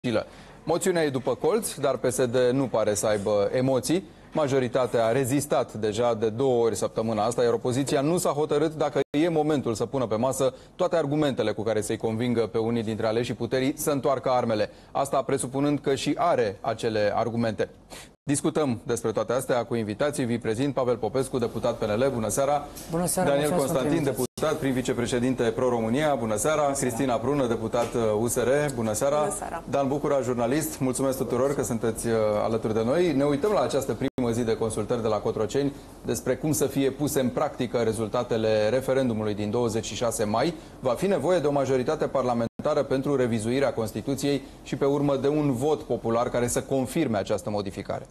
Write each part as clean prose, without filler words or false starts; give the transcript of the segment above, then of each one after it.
dificilă. Moțiunea e după colț, dar PSD nu pare să aibă emoții. Majoritatea a rezistat deja de 2 ori săptămâna asta, iar opoziția nu s-a hotărât dacă e momentul să pună pe masă toate argumentele cu care să-i convingă pe unii dintre aleșii puterii să întoarcă armele. Asta presupunând că și are acele argumente. Discutăm despre toate astea cu invitații. Vi prezint Pavel Popescu, deputat PNL. Bună seara! Bună seara! Daniel Constantin, deputat prim vicepreședinte Pro-România. Bună seara! Bună seara. Cristina Prună, deputat USR. Bună seara! Bună seara! Dan Bucura, jurnalist. Mulțumesc tuturor că sunteți alături de noi. Ne uităm la această primă zi de consultări de la Cotroceni despre cum să fie puse în practică rezultatele referendumului din 26 mai. Va fi nevoie de o majoritate parlamentară pentru revizuirea Constituției și pe urmă de un vot popular care să confirme această modificare.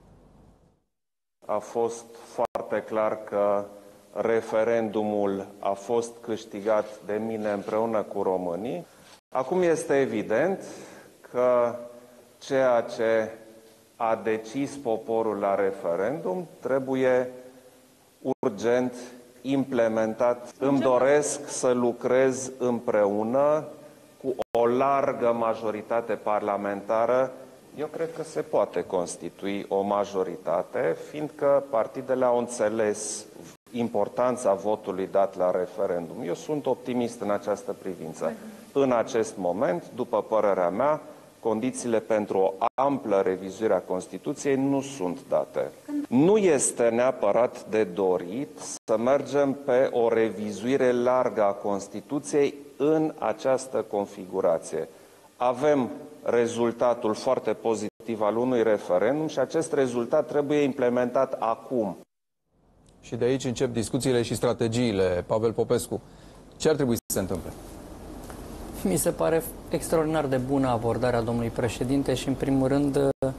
A fost foarte clar că referendumul a fost câștigat de mine împreună cu românii. Acum este evident că ceea ce a decis poporul la referendum trebuie urgent implementat. Îmi doresc să lucrez împreună cu o largă majoritate parlamentară. Eu cred că se poate constitui o majoritate, fiindcă partidele au înțeles importanța votului dat la referendum. Eu sunt optimist în această privință. În acest moment, după părerea mea, condițiile pentru o amplă revizuire a Constituției nu sunt date. Nu este neapărat de dorit să mergem pe o revizuire largă a Constituției în această configurație. Avem rezultatul foarte pozitiv al unui referendum și acest rezultat trebuie implementat acum. Și de aici încep discuțiile și strategiile. Pavel Popescu, ce ar trebui să se întâmple? Mi se pare extraordinar de bună abordarea domnului președinte și, în primul rând,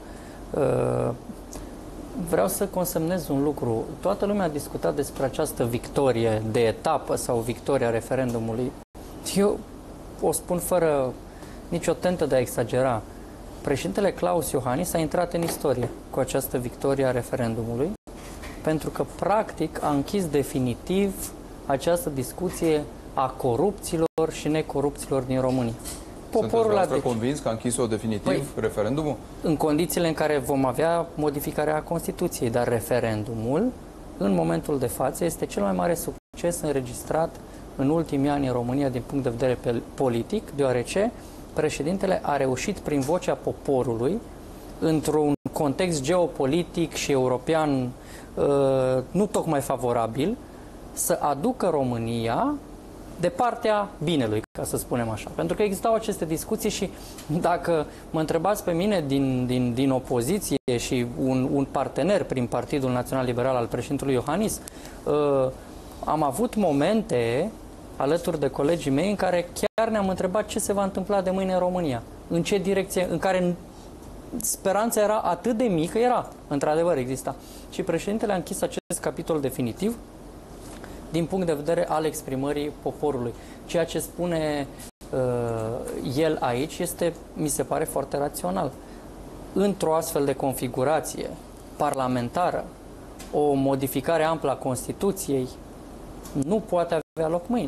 vreau să consemnez un lucru. Toată lumea a discutat despre această victorie de etapă sau victoria referendumului. Eu o spun fără nicio tentă de a exagera. Președintele Klaus Iohannis a intrat în istorie cu această victorie a referendumului, pentru că, practic, a închis definitiv această discuție a corupților și necorupților din România. Poporul a convins că a închis-o definitiv referendumul? În condițiile în care vom avea modificarea Constituției, dar referendumul, în momentul de față, este cel mai mare succes înregistrat în ultimii ani în România din punct de vedere politic, deoarece președintele a reușit prin vocea poporului, într-un context geopolitic și european nu tocmai favorabil, să aducă România de partea binelui, ca să spunem așa. Pentru că existau aceste discuții și dacă mă întrebați pe mine din opoziție și un partener prin Partidul Național Liberal al președintelui Iohannis, am avut momente alături de colegii mei în care chiar ne-am întrebat ce se va întâmpla de mâine în România. În ce direcție, în care speranța era atât de mică, într-adevăr exista. Și președintele a închis acest capitol definitiv din punct de vedere al exprimării poporului. Ceea ce spune el aici este, mi se pare, foarte rațional. Într-o astfel de configurație parlamentară, o modificare amplă a Constituției nu poate avea loc mâine.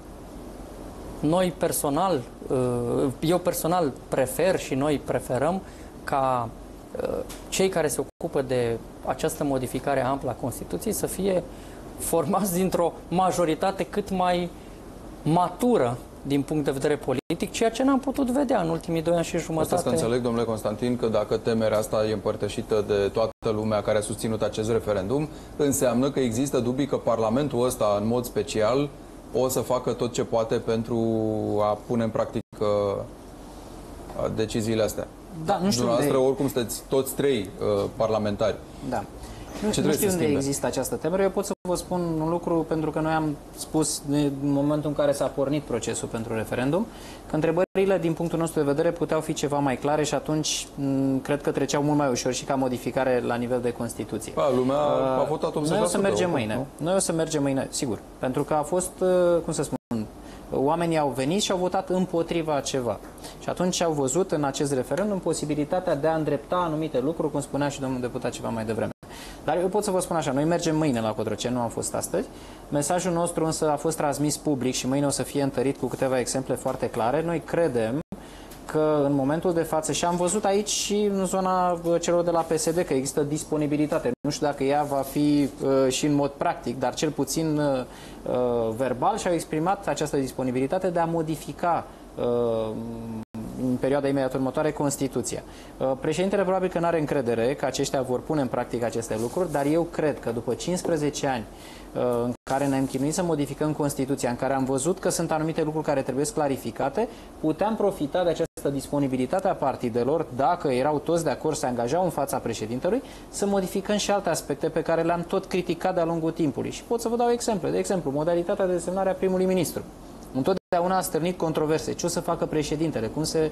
Eu personal prefer și noi preferăm ca cei care se ocupă de această modificare amplă a Constituției să fie formați dintr-o majoritate cât mai matură din punct de vedere politic, ceea ce n-am putut vedea în ultimii 2 ani și jumătate. Asta să înțeleg, domnule Constantin, că dacă temerea asta e împărtășită de toată lumea care a susținut acest referendum, înseamnă că există dubii că Parlamentul ăsta, în mod special, o să facă tot ce poate pentru a pune în practică deciziile astea. Da, nu știu Dumneavoastră, oricum, sunteți toți 3 parlamentari. Da. Nu știu unde există această temere. Eu pot să vă spun un lucru, pentru că noi am spus în momentul în care s-a pornit procesul pentru referendum, că întrebările din punctul nostru de vedere puteau fi ceva mai clare și atunci cred că treceau mult mai ușor și ca modificare la nivel de Constituție. Lumea a votat 80%. Noi o să mergem mâine. Noi o să mergem mâine, sigur. Pentru că a fost, cum să spun, oamenii au venit și au votat împotriva ceva. Și atunci au văzut în acest referendum posibilitatea de a îndrepta anumite lucruri, cum spunea și domnul deputat ceva mai devreme. Dar eu pot să vă spun așa, noi mergem mâine la Cotroceni, nu am fost astăzi. Mesajul nostru însă a fost transmis public și mâine o să fie întărit cu câteva exemple foarte clare. Noi credem că că în momentul de față, și am văzut aici și în zona celor de la PSD că există disponibilitate. Nu știu dacă ea va fi și în mod practic, dar cel puțin verbal și-au exprimat această disponibilitate de a modifica în perioada imediat următoare Constituția. Președintele probabil că nu are încredere că aceștia vor pune în practică aceste lucruri, dar eu cred că după 15 ani în care ne-am chinuit să modificăm Constituția, în care am văzut că sunt anumite lucruri care trebuie clarificate, puteam profita de această disponibilitate a partidelor, dacă erau toți de acord, se angajau în fața președintelui, să modificăm și alte aspecte pe care le-am tot criticat de-a lungul timpului. Și pot să vă dau exemple. De exemplu, modalitatea de desemnare a primului ministru. Întotdeauna a stârnit controverse. Ce o să facă președintele?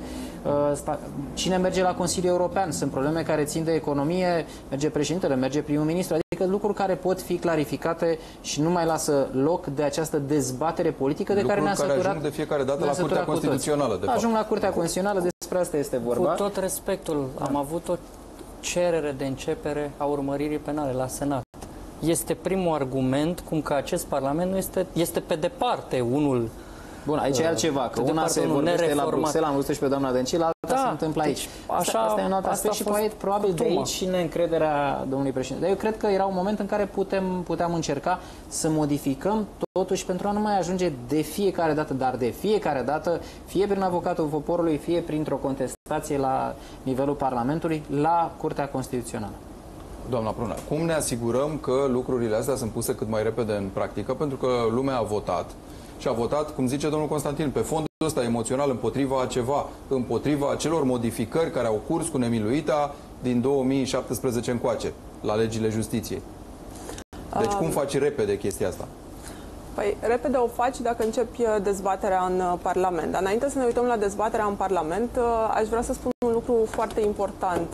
Cine merge la Consiliul European? Sunt probleme care țin de economie, merge președintele, merge primul ministru, adică lucruri care pot fi clarificate și nu mai lasă loc de această dezbatere politică de care ne-a săturat. Care ajung de fiecare dată la Curtea Constituțională, de fapt. Ajung la Curtea Constituțională, despre asta este vorba. Cu tot respectul, am avut o cerere de începere a urmăririi penale la Senat. Este primul argument cum că acest Parlament nu este pe departe unul. Bun, aici e altceva, că una se vorbește la Bruxelles, am văzut și pe doamna Dăncilă, alta se întâmplă aici. Asta e un alt aspect și probabil de aici și neîncrederea domnului președinte. Dar eu cred că era un moment în care puteam încerca să modificăm totuși pentru a nu mai ajunge de fiecare dată, dar de fiecare dată, fie prin avocatul poporului, fie printr-o contestație la nivelul Parlamentului, la Curtea Constituțională. Doamna Prunea, cum ne asigurăm că lucrurile astea sunt puse cât mai repede în practică? Pentru că lumea a votat și a votat, cum zice domnul Constantin, pe fondul ăsta emoțional împotriva ceva, împotriva acelor modificări care au curs cu nemiluita din 2017 încoace, la legile justiției. Deci cum faci repede chestia asta? Păi, repede o faci dacă începi dezbaterea în Parlament. Dar înainte să ne uităm la dezbaterea în Parlament, aș vrea să spun un lucru foarte important.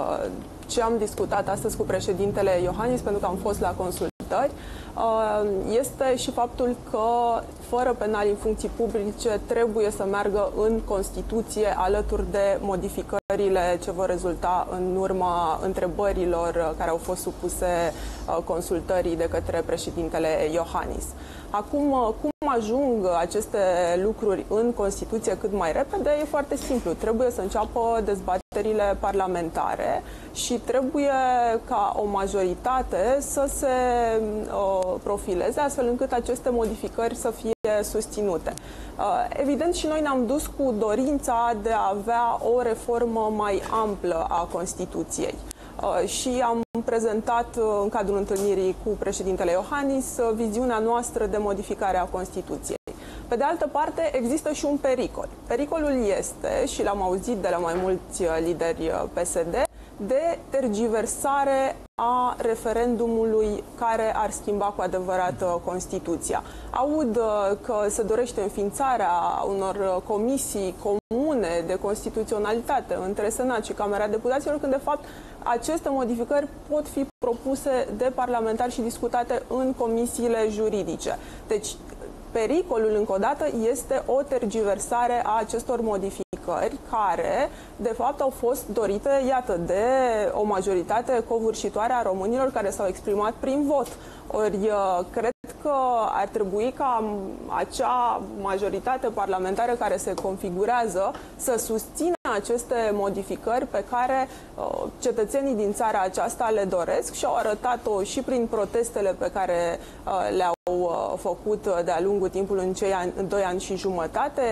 Ce am discutat astăzi cu președintele Iohannis, pentru că am fost la consultări, este și faptul că fără penali în funcții publice trebuie să meargă în Constituție alături de modificările ce vor rezulta în urma întrebărilor care au fost supuse consultării de către președintele Iohannis. Acum, cum ajung aceste lucruri în Constituție cât mai repede? E foarte simplu. Trebuie să înceapă dezbaterile parlamentare și trebuie ca o majoritate să se profileze astfel încât aceste modificări să fie susținute. Evident, și noi ne-am dus cu dorința de a avea o reformă mai amplă a Constituției. Și am prezentat în cadrul întâlnirii cu președintele Iohannis viziunea noastră de modificare a Constituției. Pe de altă parte, există și un pericol. Pericolul este, și l-am auzit de la mai mulți lideri PSD, de tergiversare a referendumului care ar schimba cu adevărat Constituția. Aud că se dorește înființarea unor comisii comune de constituționalitate între Senat și Camera Deputaților, când de fapt aceste modificări pot fi propuse de parlamentari și discutate în comisiile juridice. Deci, pericolul, încă o dată, este o tergiversare a acestor modificări care, de fapt, au fost dorite, iată, de o majoritate covârșitoare a românilor care s-au exprimat prin vot. Ori, cred că ar trebui ca acea majoritate parlamentară care se configurează să susțină aceste modificări pe care cetățenii din țara aceasta le doresc și au arătat-o și prin protestele pe care le-au făcut de-a lungul timpului în 2 ani și jumătate.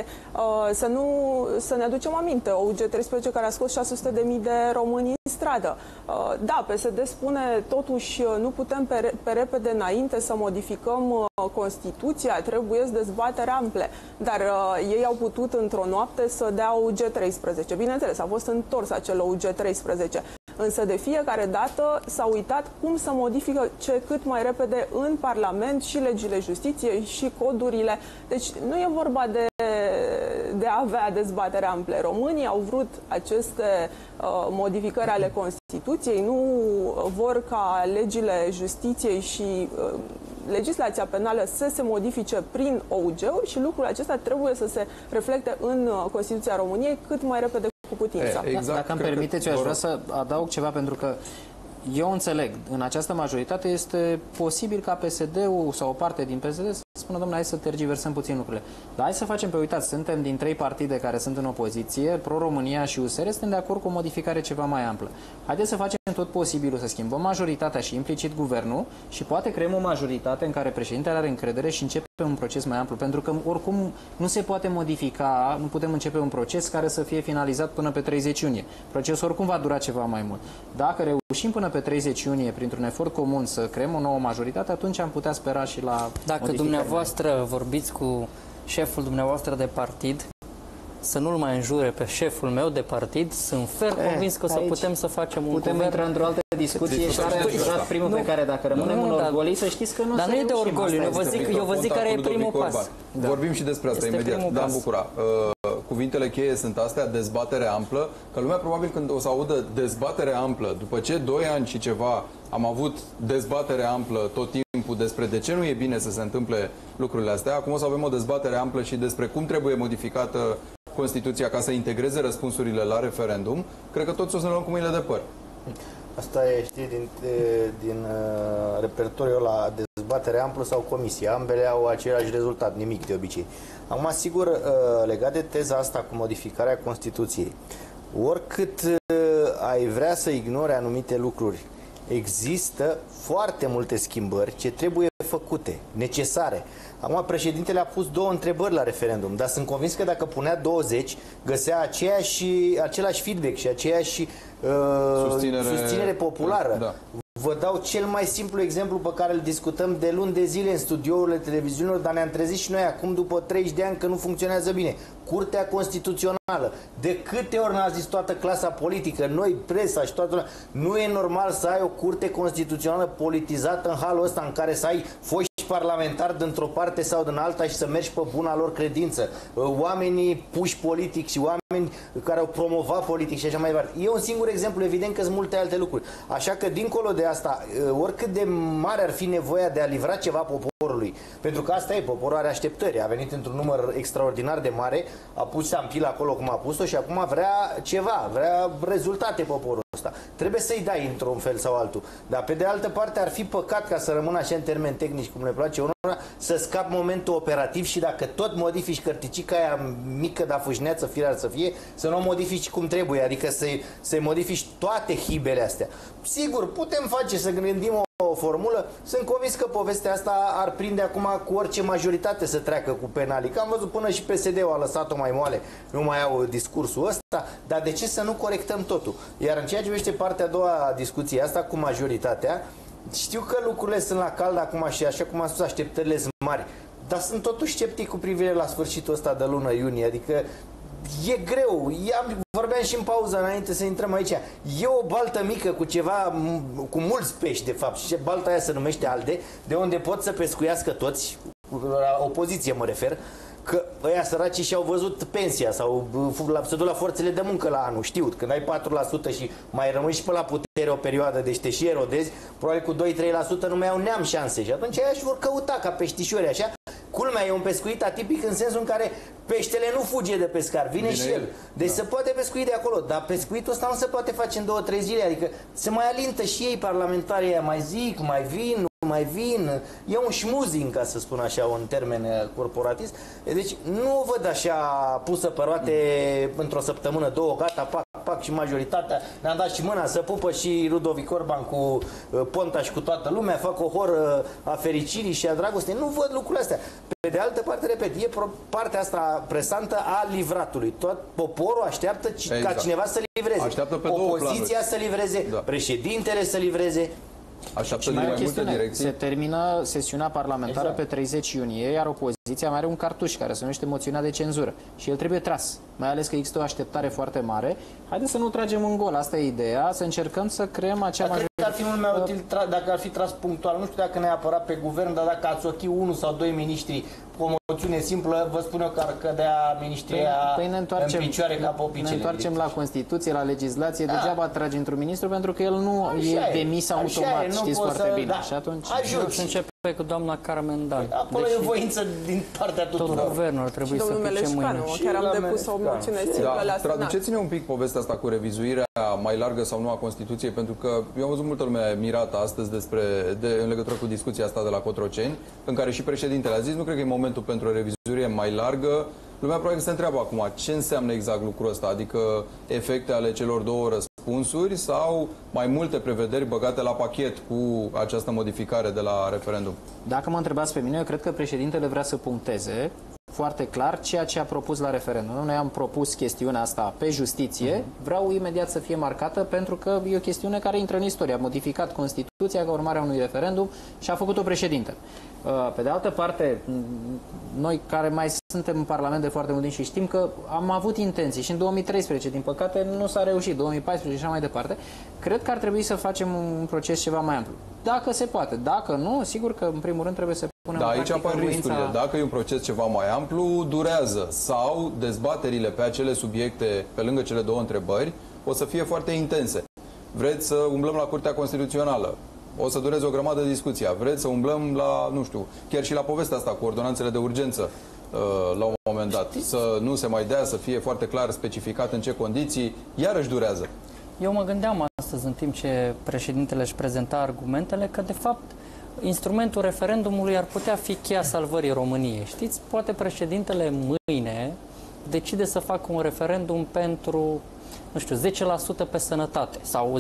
Să ne aducem aminte, OUG-13 care a scos 600.000 de români în stradă. Da, PSD spune totuși nu putem pe repede înainte să modificăm Constituția, trebuie dezbateri ample, dar ei au putut într-o noapte să dea OUG-13. Bineînțeles, a fost întors acel OUG-13. Însă de fiecare dată s-a uitat cum să modifică cât mai repede în Parlament și legile justiției și codurile. Deci nu e vorba de a avea dezbatere ample. Românii au vrut aceste modificări ale Constituției, nu vor ca legile justiției și legislația penală să se modifice prin OUG-uri și lucrul acesta trebuie să se reflecte în Constituția României cât mai repede cu putință. Exact. Dacă îmi permiteți, eu aș vrea să adaug ceva, pentru că eu înțeleg, în această majoritate este posibil ca PSD-ul sau o parte din PSD să spună, domnule, hai să tergiversăm puțin lucrurile. Dar hai să facem, pe uitați, suntem din 3 partide care sunt în opoziție, Pro-România și USR, suntem de acord cu o modificare ceva mai amplă. Haideți să facem tot posibilul să schimbăm majoritatea și implicit guvernul și poate creăm o majoritate în care președintele are încredere și începe un proces mai amplu, pentru că oricum nu se poate modifica, nu putem începe un proces care să fie finalizat până pe 30 iunie. Procesul oricum va dura ceva mai mult. Dacă reușim până pe 30 iunie, printr-un efort comun, să creăm o nouă majoritate, atunci am putea spera și la Dacă dumneavoastră vorbiți cu șeful dumneavoastră de partid, să nu-l mai înjure pe șeful meu de partid, sunt fer convins că o să putem să facem un putem guvern. intra într-o altă discuție și care a jurat primul pe care, dacă rămânem în orgolii, să știți că nu dar să nu e de reușim. orgoliu, eu vă zic care e primul pas. Vorbim și despre asta Este imediat. primul Dan pas. Bucura, cuvintele cheie sunt astea, dezbatere amplă, că lumea probabil când o să audă dezbatere amplă, după ce 2 ani și ceva am avut dezbatere amplă tot timpul despre de ce nu e bine să se întâmple lucrurile astea, acum o să avem o dezbatere amplă și despre cum trebuie modificată Constituția ca să integreze răspunsurile la referendum, cred că toți o să ne luăm cu mâinile de păr. Asta e, știi, din repertoriul la dezbatere amplă sau comisie. Ambele au același rezultat, nimic de obicei. Acum, sigur, legat de teza asta cu modificarea Constituției, oricât ai vrea să ignore anumite lucruri, există foarte multe schimbări ce trebuie făcute, necesare. Acum, președintele a pus 2 întrebări la referendum, dar sunt convins că dacă punea 20, găsea același feedback și aceeași susținere populară. Da. Vă dau cel mai simplu exemplu pe care îl discutăm de luni de zile în studiourile televiziunilor, dar ne-am trezit și noi acum după 30 de ani că nu funcționează bine. Curtea Constituțională. De câte ori n-a zis toată clasa politică, noi, presa și toată lumea, nu e normal să ai o curte constituțională politizată în halul ăsta în care să ai foști parlamentari dintr-o parte sau din alta și să mergi pe buna lor credință. Oamenii puși politic și oameni care au promovat politic și așa mai departe. E un singur exemplu, evident că sunt multe alte lucruri. Așa că, dincolo de asta, oricât de mare ar fi nevoia de a livra ceva poporului, pentru că asta e, poporul are așteptări, a venit într-un număr extraordinar de mare, a pus ștampila acolo cum a pus-o și acum vrea ceva, vrea rezultate poporul ăsta. Trebuie să-i dai într-un fel sau altul. Dar pe de altă parte ar fi păcat, ca să rămână așa în termeni tehnici cum le place unora, să scap momentul operativ și dacă tot modifici cărticica aia mică, dar fâșneață, firar să fie, să nu o modifici cum trebuie, adică să-i modifici toate hibele astea. Sigur, putem face, să gândim o formulă. Sunt convins că povestea asta ar prinde acum cu orice majoritate să treacă cu penalii. Că am văzut până și PSD-ul a lăsat-o mai moale, nu mai au discursul ăsta, dar de ce să nu corectăm totul? Iar în ceea ce privește partea a doua a discuției asta cu majoritatea, știu că lucrurile sunt la cald acum și așa cum am spus, așteptările sunt mari, dar sunt totuși sceptic cu privire la sfârșitul ăsta de lună iunie, adică e greu. Vorbeam și în pauză înainte să intrăm aici. E o baltă mică cu ceva, cu mulți pești de fapt, și balta aia se numește ALDE, de unde pot să pescuiască toți, la opoziție mă refer, că ăia săraci și-au văzut pensia sau se duc la forțele de muncă la anul, știu, când ai 4% și mai rămâi și pe la putere o perioadă, deci te și erodezi, probabil cu 2-3% nu mai au neam șanse și atunci aia își vor căuta ca peștișori, așa. Culmea e un pescuit atipic în sensul în care peștele nu fuge de pescar, vine și el. Deci se poate pescui de acolo, dar pescuitul ăsta nu se poate face în 2-3 zile, adică se mai alintă și ei parlamentarii aia, mai zic, mai vin, mai vin, e un schmoozing, ca să spun așa, un termen corporatist. Deci nu o văd așa pusă pe roate într-o săptămână, 2, gata, pac și majoritatea. Ne-am dat și mâna să pupă și Ludovic Orban cu Ponta și cu toată lumea, fac o horă a fericirii și a dragostei. Nu văd lucrurile astea. Pe de altă parte, repet, e partea asta presantă a livratului. Tot poporul așteaptă ca cineva să livreze. Așteaptă pe opoziția să livreze, președintele să livreze. Așteaptă din mai multe direcții. Se termină sesiunea parlamentară pe 30 iunie, iar opoziția mai are un cartuș care se numește moțiunea de cenzură și el trebuie tras, mai ales că există o așteptare foarte mare. Haideți să nu tragem în gol, asta e ideea, să încercăm să creăm acea majoritate. Cred că ar fi mult mai util dacă ar fi tras punctual, nu știu dacă neapărat pe guvern, dar dacă ați ochi 1 sau 2 miniștri cu o moțiune simplă, vă spun eu că ar cădea miniștrii în picioare ca popicele. Ne întoarcem la Constituție, la legislație, degeaba tragi într-un ministru pentru că el nu e demis automat, știți foarte bine. Și atunci ajuți. cu doamna Carmen Dan. Acolo e voință din partea tuturor. Tot guvernul ar trebui să pice mâine. Chiar am depus o moțiune simplă la Senat. Traduceți-ne un pic povestea asta cu revizuirea mai largă sau nu a Constituției, pentru că eu am văzut multă lume mirată astăzi în legătură cu discuția asta de la Cotroceni, în care și președintele a zis, nu cred că e momentul pentru o revizuire mai largă. Lumea probabil se întreabă acum ce înseamnă exact lucrul ăsta, adică efecte ale celor două răspunsuri sau mai multe prevederi băgate la pachet cu această modificare de la referendum. Dacă mă întrebați pe mine, eu cred că președintele vrea să puncteze foarte clar ceea ce a propus la referendum. Noi am propus chestiunea asta pe justiție, vreau imediat să fie marcată pentru că e o chestiune care intră în istorie. A modificat Constituția ca urmare a unui referendum și a făcut-o președinte. Pe de altă parte, noi care mai suntem în Parlament de foarte mult timp și știm că am avut intenții și în 2013, din păcate, nu s-a reușit, 2014 și așa mai departe, cred că ar trebui să facem un proces ceva mai amplu. Dacă se poate, dacă nu, sigur că în primul rând trebuie să punem în practică. Aici apar riscurile. Dacă e un proces ceva mai amplu, durează sau dezbaterile pe acele subiecte, pe lângă cele două întrebări, o să fie foarte intense. Vreți să umblăm la Curtea Constituțională? O să dureze o grămadă de discuția. Vreți să umblăm la, nu știu, chiar și la povestea asta cu ordonanțele de urgență la un moment dat. Să nu se mai dea, să fie foarte clar specificat în ce condiții, iarăși durează. Eu mă gândeam astăzi, în timp ce președintele își prezenta argumentele, că de fapt instrumentul referendumului ar putea fi cheia salvării României. Știți, poate președintele mâine decide să facă un referendum pentru, nu știu, 10% pe sănătate sau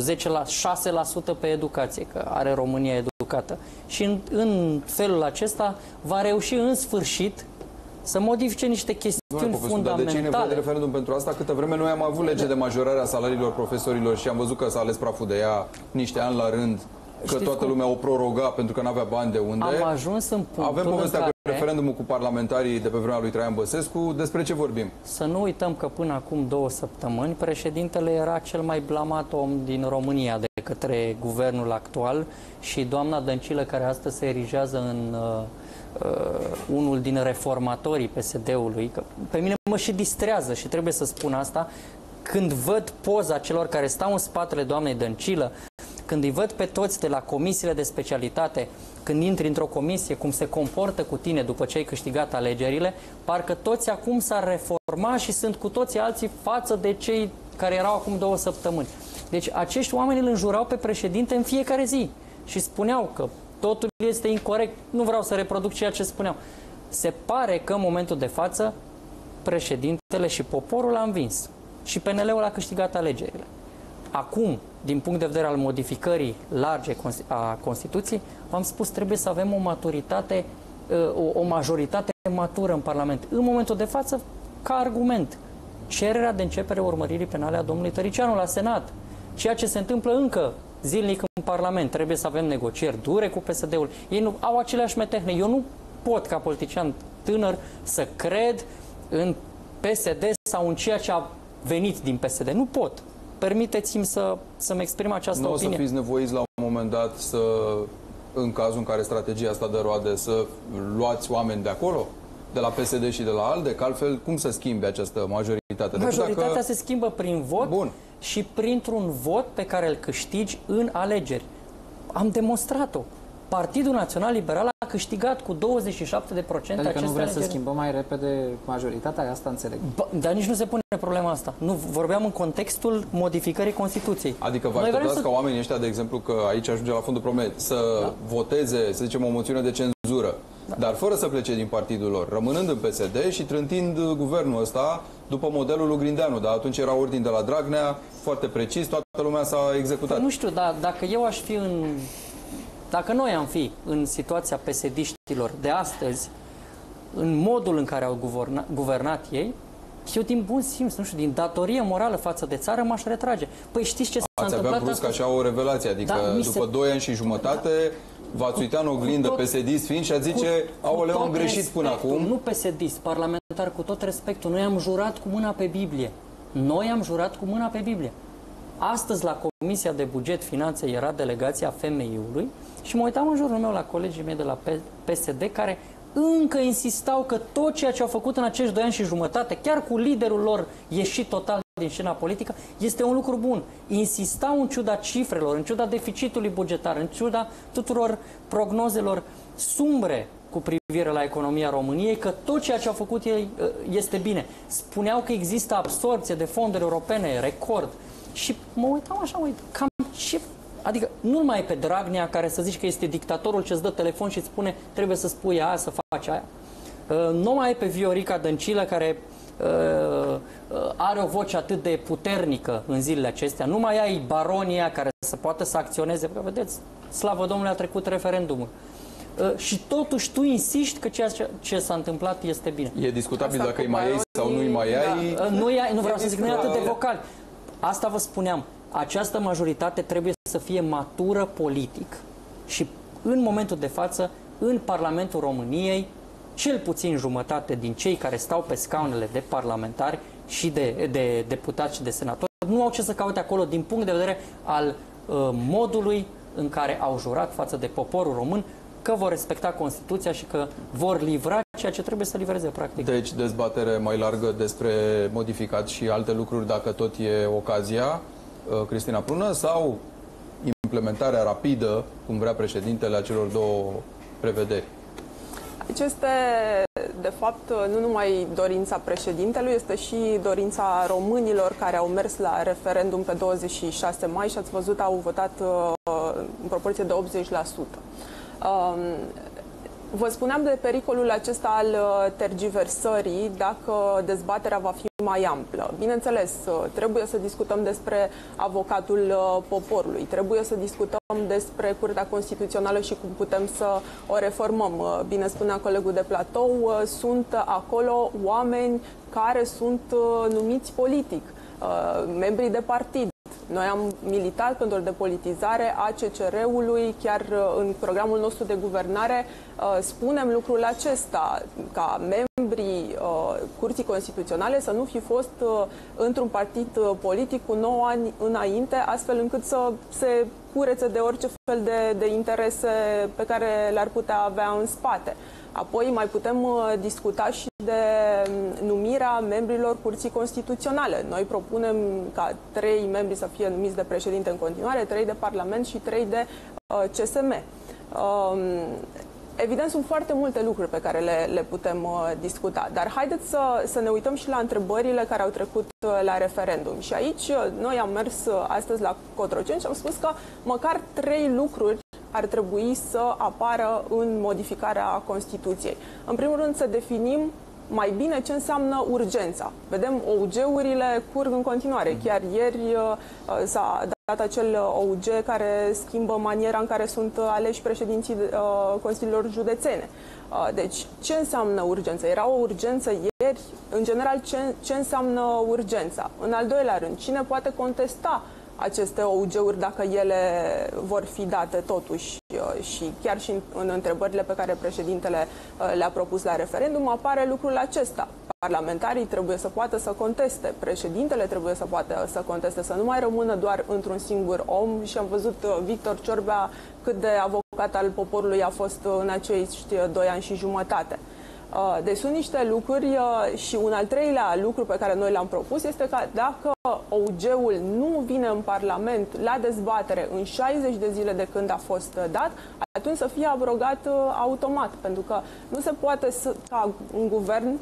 6% pe educație, că are România educată. Și în felul acesta va reuși în sfârșit să modifice niște chestiuni fundamentale. Dar de ce e nevoie de referendum pentru asta? Câtă vreme noi am avut lege de majorare a salariilor profesorilor și am văzut că s-a ales praful de ea niște ani la rând, că toată lumea o proroga pentru că n-avea bani de unde. Am ajuns în punctul Avem povestea în care, cu referendumul cu parlamentarii de pe vremea lui Traian Băsescu. Despre ce vorbim? Să nu uităm că până acum 2 săptămâni președintele era cel mai blamat om din România de către guvernul actual și doamna Dăncilă, care astăzi se erigează în unul din reformatorii PSD-ului, că pe mine mă și distrează și trebuie să spun asta, când văd poza celor care stau în spatele doamnei Dăncilă, când îi văd pe toți de la comisiile de specialitate, când intri într-o comisie, cum se comportă cu tine după ce ai câștigat alegerile, parcă toți acum s-ar reforma și sunt cu toții alții față de cei care erau acum 2 săptămâni. Deci acești oameni îl înjurau pe președinte în fiecare zi și spuneau că totul este incorect. Nu vreau să reproduc ceea ce spuneau. Se pare că în momentul de față președintele și poporul a învins și PNL-ul a câștigat alegerile. Acum, din punct de vedere al modificării large a Constituției, v-am spus, trebuie să avem o maturitate, o majoritate matură în Parlament. În momentul de față, ca argument, cererea de începere urmăririi penale a domnului Tăricianu la Senat, ceea ce se întâmplă încă zilnic în Parlament. Trebuie să avem negocieri dure cu PSD-ul. Ei nu au aceleași metehne. Eu nu pot, ca politician tânăr, să cred în PSD sau în ceea ce a venit din PSD. Nu pot. Permiteți-mi să-mi exprim această opinie. Nu o să fiți nevoiți la un moment dat să, în cazul în care strategia asta dă roade, să luați oameni de acolo? De la PSD și de la ALDE? Că altfel, cum să schimbe această majoritate? Majoritatea se schimbă prin vot. Bun. Și printr-un vot pe care îl câștigi în alegeri. Am demonstrat-o. Partidul Național Liberal a câștigat cu 27% adică nu vrea să schimbăm mai repede majoritatea? Asta înțeleg. Dar nici nu se pune problema asta. Nu, vorbeam în contextul modificării Constituției. Adică vă așteptați ca oamenii ăștia, de exemplu, că aici ajunge la fondul problemei, să voteze, să zicem, o moțiune de cenzură, dar fără să plece din partidul lor, rămânând în PSD și trântind guvernul ăsta după modelul lui Grindeanu. Dar atunci era ordin de la Dragnea, foarte precis, toată lumea s-a executat. Păi nu știu, dar dacă eu aș fi dacă noi am fi în situația PSD-știlor de astăzi, în modul în care au guvernat ei, eu din bun simț, nu știu, din datorie morală față de țară m-aș retrage. Păi știți ce s-a întâmplat? Ați avea brusc așa o revelație, adică după 2 ani și jumătate v-ați uitat în oglindă PSD-ist fiind și ați zice, aoleu, am greșit până acum. Nu PSD-ist, parlamentar, cu tot respectul. Noi am jurat cu mâna pe Biblie. Noi am jurat cu mâna pe Biblie. Astăzi, la Comisia de Buget Finanțe, era delegația FMI-ului și mă uitam în jurul meu la colegii mei de la PSD care încă insistau că tot ceea ce au făcut în acești 2 ani și jumătate, chiar cu liderul lor ieșit total din scena politică, este un lucru bun. Insistau în ciuda cifrelor, în ciuda deficitului bugetar, în ciuda tuturor prognozelor sumbre cu privire la economia României, că tot ceea ce au făcut ei este bine. Spuneau că există absorbție de fonduri europene, record. Și mă uitam așa, cam ce... Adică nu numai pe Dragnea, care să zici că este dictatorul ce îți dă telefon și îți spune trebuie să spui aia, să faci aia. Nu mai e pe Viorica Dăncilă, care are o voce atât de puternică în zilele acestea. Nu mai ai baronia care să poată să acționeze. Că vedeți, slavă Domnului, a trecut referendumul. Și totuși tu insiști că ceea ce s-a întâmplat este bine. E discutabil dacă îi mai ai sau nu îi mai ai. Da. Nu vreau să zic, nu e atât de vocal. Asta vă spuneam. Această majoritate trebuie să fie matură politic și în momentul de față, în Parlamentul României, cel puțin jumătate din cei care stau pe scaunele de parlamentari și de deputați și de senatori nu au ce să caute acolo din punct de vedere al modului în care au jurat față de poporul român că vor respecta Constituția și că vor livra ceea ce trebuie să livreze, practic. Deci, dezbatere mai largă despre modificat și alte lucruri, dacă tot e ocazia, Cristina Prună, sau implementarea rapidă, cum vrea președintele, a celor două prevederi? Aici este, de fapt, nu numai dorința președintelui, este și dorința românilor care au mers la referendum pe 26 mai și ați văzut, au votat în proporție de 80%. Vă spuneam de pericolul acesta al tergiversării dacă dezbaterea va fi mai amplă. Bineînțeles, trebuie să discutăm despre avocatul poporului, trebuie să discutăm despre Curtea Constituțională și cum putem să o reformăm. Bine spunea colegul de platou, sunt acolo oameni care sunt numiți politic, membrii de partid. Noi am militat pentru depolitizare a CCR-ului, chiar în programul nostru de guvernare spunem lucrul acesta, ca membrii Curții Constituționale să nu fi fost într-un partid politic cu 9 ani înainte, astfel încât să se curețe de orice fel de interese pe care le-ar putea avea în spate. Apoi mai putem discuta și de numirea membrilor Curții Constituționale. Noi propunem ca 3 membri să fie numiți de președinte în continuare, 3 de Parlament și 3 de CSM. Evident, sunt foarte multe lucruri pe care le putem discuta, dar haideți să ne uităm și la întrebările care au trecut la referendum. Și aici noi am mers astăzi la Cotroceni și am spus că măcar 3 lucruri ar trebui să apară în modificarea Constituției. În primul rând, să definim mai bine ce înseamnă urgența. Vedem, OUG-urile curg în continuare. Chiar ieri s-a dat acel OUG care schimbă maniera în care sunt aleși președinții consiliilor județene. Deci, ce înseamnă urgență? Era o urgență ieri. În general, ce înseamnă urgența? În al doilea rând, cine poate contesta aceste OUG-uri dacă ele vor fi date totuși? Și chiar și în întrebările pe care președintele le-a propus la referendum apare lucrul acesta. Parlamentarii trebuie să poată să conteste, președintele trebuie să poată să conteste, să nu mai rămână doar într-un singur om. Și am văzut Victor Ciorbea cât de avocat al poporului a fost în acești 2 ani și jumătate. Deci sunt niște lucruri și un al treilea lucru pe care noi l-am propus este că dacă OUG-ul nu vine în Parlament la dezbatere în 60 de zile de când a fost dat, atunci să fie abrogat automat, pentru că nu se poate ca un guvern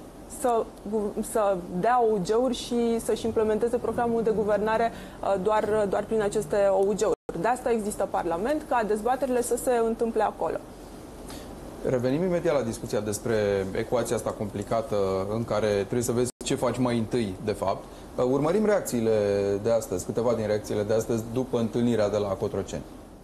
să dea OUG-uri și să-și implementeze programul de guvernare doar prin aceste OUG-uri. De asta există Parlament, ca dezbaterile să se întâmple acolo. Revenim imediat la discuția despre ecuația asta complicată în care trebuie să vezi ce faci mai întâi, de fapt. Urmărim reacțiile de astăzi, câteva din reacțiile de astăzi după întâlnirea de la Cotroceni.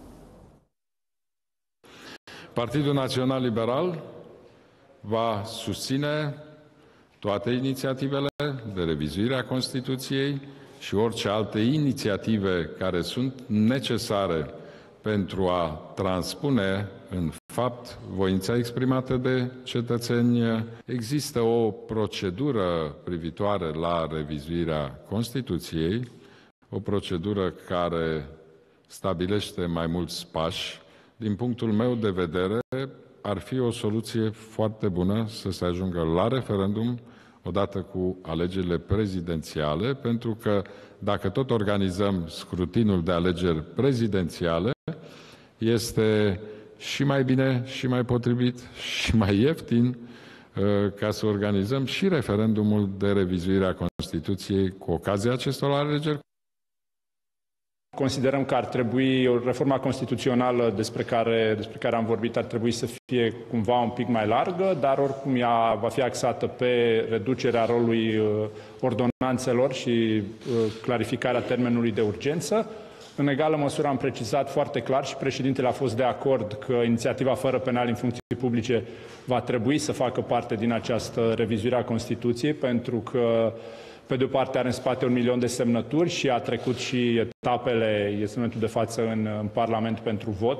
Partidul Național Liberal va susține toate inițiativele de revizuire a Constituției și orice alte inițiative care sunt necesare pentru a transpune în fapt voința exprimată de cetățeni. Există o procedură privitoare la revizuirea Constituției, o procedură care stabilește mai mulți pași. Din punctul meu de vedere, ar fi o soluție foarte bună să se ajungă la referendum odată cu alegerile prezidențiale, pentru că dacă tot organizăm scrutinul de alegeri prezidențiale, este și mai bine, și mai potrivit, și mai ieftin ca să organizăm și referendumul de revizuire a Constituției cu ocazia acestor alegeri. Considerăm că ar trebui, reforma constituțională despre care am vorbit ar trebui să fie cumva un pic mai largă, dar oricum ea va fi axată pe reducerea rolului ordonanțelor și clarificarea termenului de urgență. În egală măsură am precizat foarte clar și președintele a fost de acord că inițiativa fără penal în funcții publice va trebui să facă parte din această revizuire a Constituției, pentru că pe de o parte are în spate 1 milion de semnături și a trecut și etapele, este în momentul de față în Parlament pentru vot.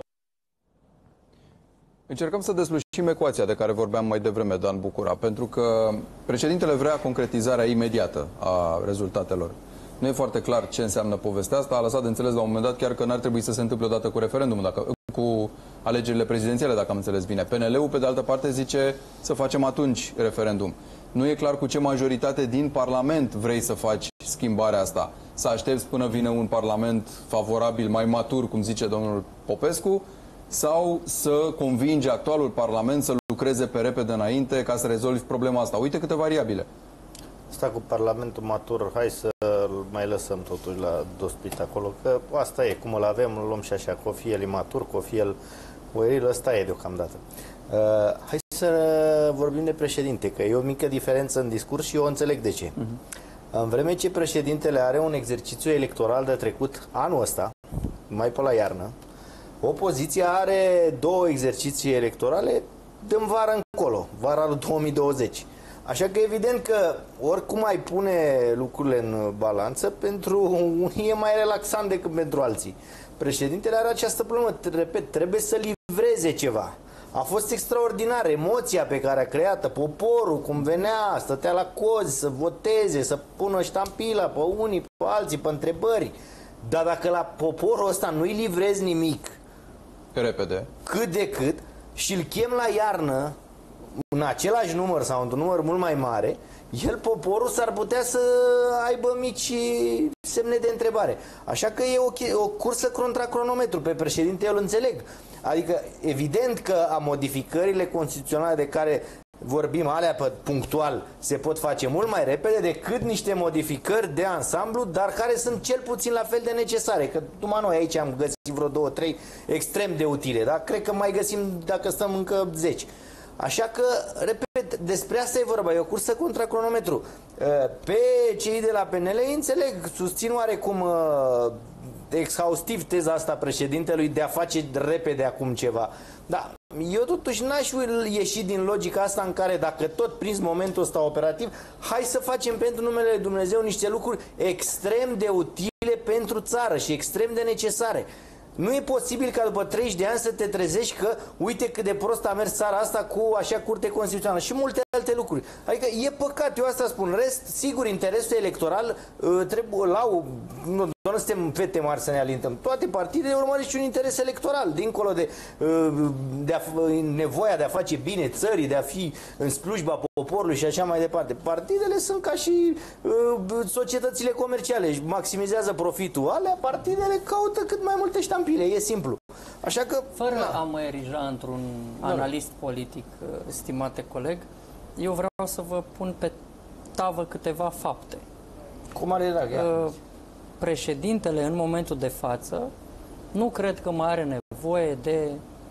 Încercăm să deslușim ecuația de care vorbeam mai devreme, Dan Bucura, pentru că președintele vrea concretizarea imediată a rezultatelor. Nu e foarte clar ce înseamnă povestea asta. A lăsat de înțeles la un moment dat chiar că n-ar trebui să se întâmple odată cu referendumul, cu alegerile prezidențiale, dacă am înțeles bine. PNL-ul, pe de altă parte, zice să facem atunci referendum. Nu e clar cu ce majoritate din Parlament vrei să faci schimbarea asta. Să aștepți până vine un Parlament favorabil, mai matur, cum zice domnul Popescu, sau să convingi actualul Parlament să lucreze pe repede înainte ca să rezolvi problema asta. Uite câte variabile. Asta cu Parlamentul matur, hai să mai lăsăm totuși la dospit acolo, că asta e, cum îl avem, îl luăm și așa, că o fie el matur, că o fie el pueril, ăsta e deocamdată. Hai să vorbim de președinte, că e o mică diferență în discurs și eu o înțeleg de ce. În vreme ce președintele are un exercițiu electoral de trecut anul ăsta, mai pe la iarnă, opoziția are 2 exerciții electorale din vară încolo, vara lui 2020. Așa că evident că oricum ai pune lucrurile în balanță, pentru unii e mai relaxant decât pentru alții. Președintele are această problemă, repet, trebuie să livreze ceva. A fost extraordinar emoția pe care a creat-o, poporul, cum venea, stătea la cozi să voteze, să pună ștampila pe unii, pe alții, pe întrebări. Dar dacă la poporul ăsta nu-i livrezi nimic, repede, cât de cât, și îl chem la iarnă, în același număr sau într-un număr mult mai mare, el, poporul, s-ar putea să aibă mici semne de întrebare. Așa că e o cursă contra cronometru. Pe președinte eu îl înțeleg. Adică, evident că a modificările constituționale de care vorbim, alea pe punctual, se pot face mult mai repede decât niște modificări de ansamblu, dar care sunt cel puțin la fel de necesare. Că numai noi aici am găsit vreo 2-3 extrem de utile, dar cred că mai găsim dacă stăm încă 10. Așa că, repet, despre asta e vorba, e o cursă contra cronometru. Pe cei de la PNL înțeleg, susțin oarecum exhaustiv teza asta președintelui de a face repede acum ceva. Dar eu totuși n-aș ieși din logica asta în care, dacă tot prins momentul ăsta operativ, hai să facem pentru numele lui Dumnezeu niște lucruri extrem de utile pentru țară și extrem de necesare. Nu e posibil ca după 30 de ani să te trezești că uite cât de prost a mers țara asta cu așa curte constituțională și multe alte lucruri. Adică e păcat, eu asta spun. Rest, sigur, interesul electoral trebuie nu suntem fete mari să ne alintăm. Toate partidele urmăresc și un interes electoral, dincolo de nevoia de a face bine țării, de a fi în slujba poporului și așa mai departe. Partidele sunt ca și societățile comerciale, își maximizează profitul. Alea, partidele caută cât mai multe ștampile, e simplu. Așa că, fără a mă erija într-un analist politic, stimate coleg, eu vreau să vă pun pe tavă câteva fapte. Cum are drag, președintele, în momentul de față, nu cred că mai are nevoie de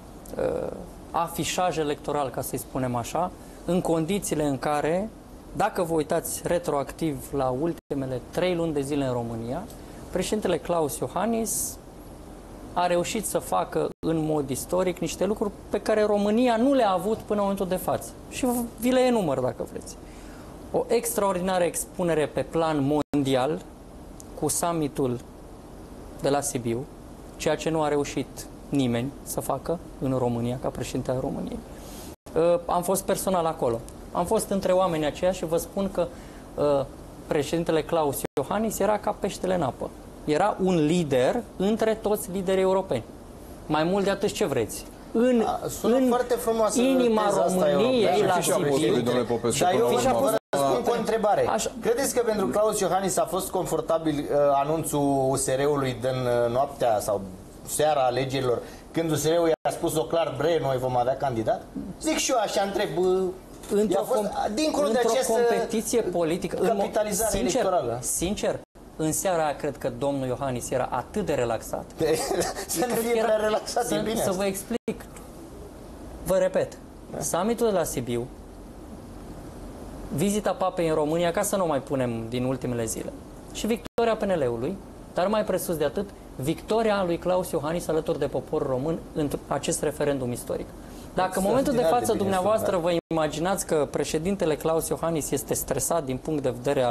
afișaj electoral, ca să-i spunem așa, în condițiile în care, dacă vă uitați retroactiv la ultimele 3 luni de zile în România, președintele Klaus Iohannis a reușit să facă în mod istoric niște lucruri pe care România nu le-a avut până în momentul de față. Și vi le enumăr, dacă vreți. O extraordinară expunere pe plan mondial, cu summitul de la Sibiu, ceea ce nu a reușit nimeni să facă în România, ca președinte al României. Am fost personal acolo. Am fost între oamenii aceia și vă spun că președintele Klaus Iohannis era ca peștele în apă. Era un lider între toți liderii europeni. Mai mult de atât, ce vreți. În foarte frumoasă inima României, la Sibiu, dar eu întrebare. Credeți că pentru Claus Iohannis a fost confortabil anunțul USR-ului din noaptea sau seara alegerilor, când USR-ul i-a spus-o clar, bre, noi vom avea candidat? Zic și eu așa, întreb, dincolo de această competiție politică, capitalizare electorală. Sincer, în seara aia cred că domnul Iohannis era atât de relaxat. Să nu fie prea relaxat, e bine. Să vă explic. Vă repet, summitul de la Sibiu, vizita papei în România, ca să nu mai punem din ultimele zile, și victoria PNL-ului, dar mai presus de atât, victoria lui Claus Iohannis alături de poporul român în acest referendum istoric. Dacă în momentul de față dumneavoastră vă imaginați că președintele Claus Iohannis este stresat din punct de vedere